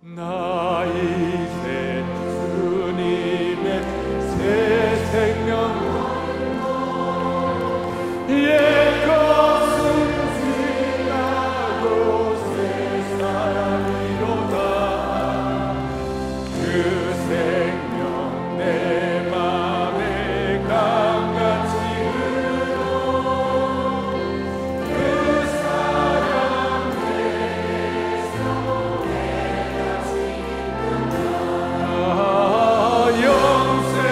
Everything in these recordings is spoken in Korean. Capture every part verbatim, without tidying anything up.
나 이제 주님의 새 생명 옛 것은 지나고 새 사람이로다. 그 생명 내 맘에 강같이 흐르고 그 사랑 내게서 내같이 아 영생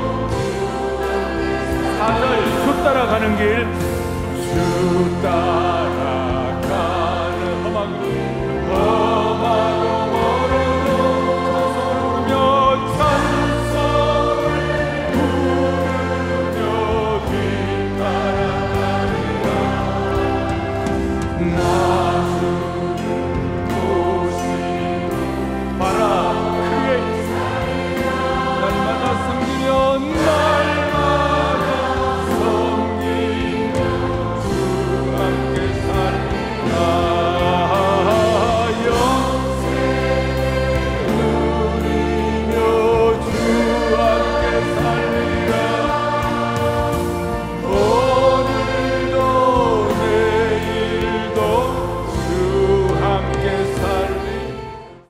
따라가는 길 주 따라